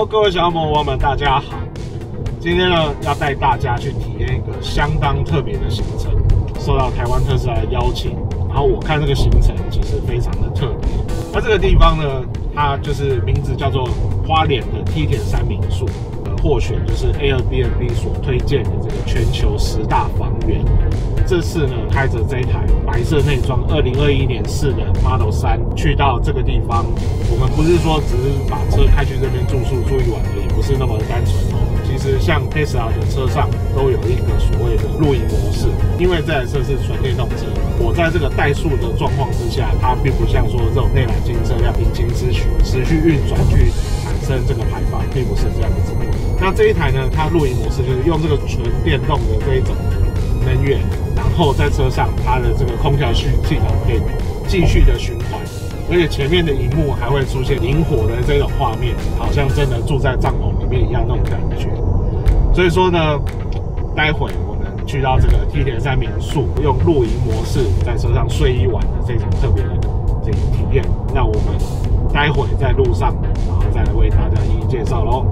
Hello， 各位小魔王们，大家好。今天呢，要带大家去体验一个相当特别的行程，受到台湾特斯拉的邀请。然后我看这个行程其实非常的特别。那这个地方呢，它就是名字叫做花莲的梯田山民宿，获选就是 Airbnb 所推荐的这个全球10大房源。这次呢，开着这一台白色内装2021年式的 Model 3去到这个地方，我们不是说只是把车开去这边住宿住一晚而已，不是那么单纯哦。其实像 Tesla 的车上都有一个所谓的露营模式，因为这台车是纯电动车，我在这个怠速的状况之下，它并不像说这种内燃机车要引擎持续运转去产生这个排放，并不是这样子。那这一台呢，它露营模式就是用这个纯电动的这一种能源，然后在车上它的这个空调系统可以继续的循环，而且前面的萤幕还会出现萤火的这种画面，好像真的住在帐篷里面一样那种感觉。所以说呢，待会我们去到这个梯田山民宿，用露营模式在车上睡一晚的这种特别的这种体验。那我们待会在路上，然后再来为大家一一介绍咯。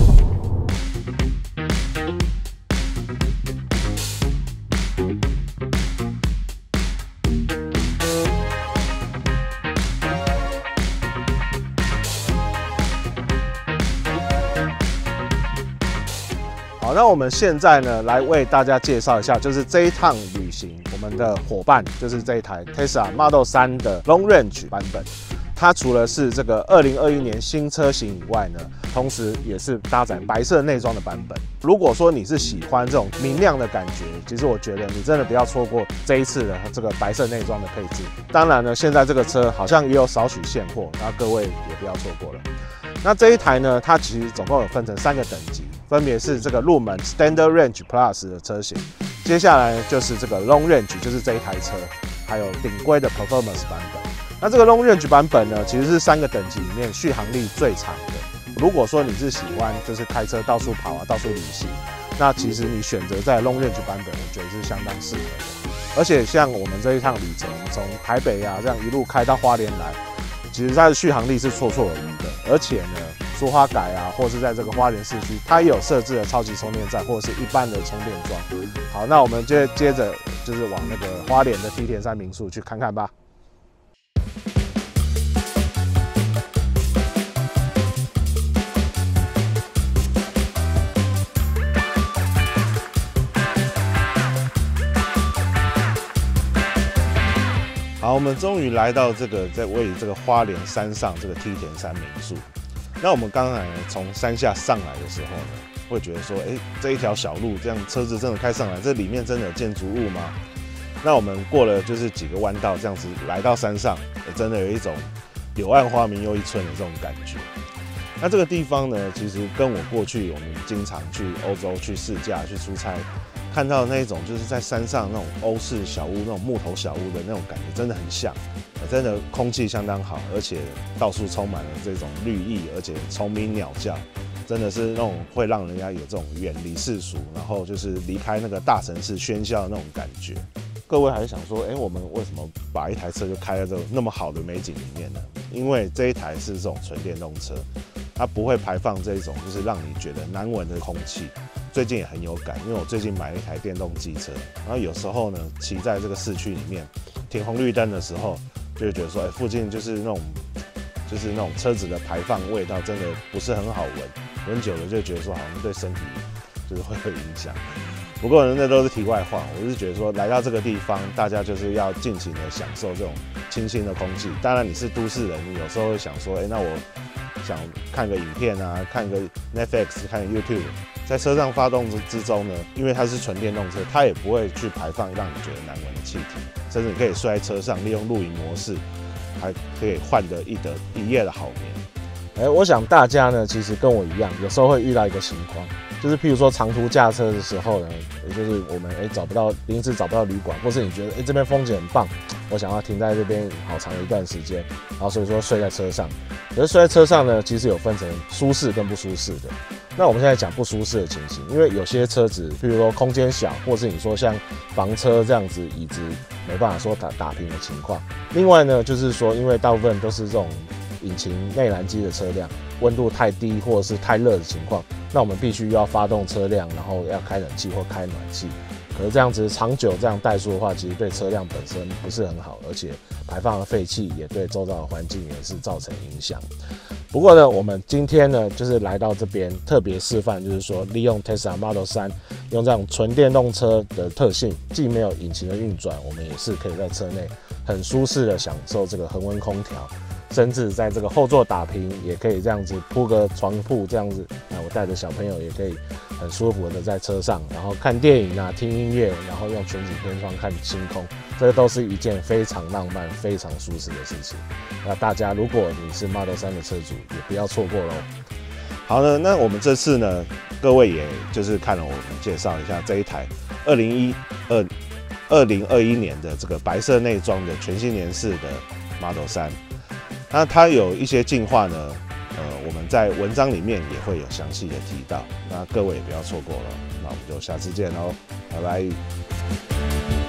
好，那我们现在呢，来为大家介绍一下，就是这一趟旅行我们的伙伴，就是这一台 Tesla Model 3的 Long Range 版本。它除了是这个2021年新车型以外呢，同时也是搭载白色内装的版本。如果说你是喜欢这种明亮的感觉，其实我觉得你真的不要错过这一次的这个白色内装的配置。当然呢，现在这个车好像也有少许现货，那各位也不要错过了。那这一台呢，它其实总共有分成3个等级。分别是这个入门 Standard Range Plus 的车型，接下来就是这个 Long Range， 就是这一台车，还有顶规的 Performance 版本。那这个 Long Range 版本呢，其实是3个等级里面续航力最长的。如果说你是喜欢就是开车到处跑啊、到处旅行，那其实你选择在 Long Range 版本，我觉得是相当适合的。而且像我们这一趟旅程，从台北啊这样一路开到花莲来，其实它的续航力是绰绰有余的，而且呢，苏花改啊，或是在这个花莲市区，它也有设置了超级充电站，或者是一般的充电桩。好，那我们就接着就是往那个花莲的梯田山民宿去看看吧。好，我们终于来到这个在位于这个花莲山上这个梯田山民宿。那我们刚才从山下上来的时候呢，会觉得说，这一条小路这样车子真的开上来，这里面真的有建筑物吗？那我们过了就是几个弯道，这样子来到山上，真的有一种柳暗花明又一村的这种感觉。那这个地方呢，其实跟我过去我们经常去欧洲去试驾去出差，看到那一种就是在山上那种欧式小屋、那种木头小屋的那种感觉，真的很像。真的空气相当好，而且到处充满了这种绿意，而且虫鸣鸟叫，真的是那种会让人家有这种远离世俗，然后就是离开那个大城市喧嚣的那种感觉。各位还是想说，我们为什么把一台车就开在这那么好的美景里面呢？因为这一台是这种纯电动车，它不会排放这种就是让你觉得难闻的空气。最近也很有感，因为我最近买了一台电动机车，然后有时候呢，骑在这个市区里面，停红绿灯的时候，就会觉得说，附近就是那种车子的排放味道，真的不是很好闻，闻久了就觉得说，好像对身体就是会有影响。不过那都是题外话，我是觉得说，来到这个地方，大家就是要尽情的享受这种清新的空气。当然，你是都市人，你有时候会想说，那我想看个影片啊，看个 Netflix， 看个 YouTube， 在车上发动之中呢，因为它是纯电动车，它也不会去排放让你觉得难闻的气体，甚至你可以睡在车上，利用露营模式，还可以换得一夜的好眠。我想大家呢，其实跟我一样，有时候会遇到一个情况。就是譬如说长途驾车的时候呢，也就是我们临时找不到旅馆，或是你觉得这边风景很棒，我想要停在这边好长的一段时间，然后所以说睡在车上。可是睡在车上呢，其实有分成舒适跟不舒适的。那我们现在讲不舒适的情形，因为有些车子，譬如说空间小，或是你说像房车这样子椅子没办法说打平的情况。另外呢，就是说因为大部分都是这种引擎内燃机的车辆，温度太低或者是太热的情况，那我们必须要发动车辆，然后要开冷气或开暖气。可是这样子长久这样怠速的话，其实对车辆本身不是很好，而且排放的废气也对周遭的环境也是造成影响。不过呢，我们今天呢就是来到这边特别示范，就是说利用 Tesla Model 3用这样纯电动车的特性，既没有引擎的运转，我们也是可以在车内很舒适的享受这个恒温空调。甚至在这个后座打平，也可以这样子铺个床铺，这样子，我带着小朋友也可以很舒服的在车上，然后看电影啊、听音乐，然后用全景天窗看星空，这都是一件非常浪漫、非常舒适的事情。那大家如果你是 Model 3的车主，也不要错过喽。好了，那我们这次呢，各位也就是看了我们介绍一下这一台2021年的这个白色内装的全新年式的 Model 3。那它有一些进化呢，我们在文章里面也会有详细的提到，那各位也不要错过了。那我们就下次见喽，拜拜。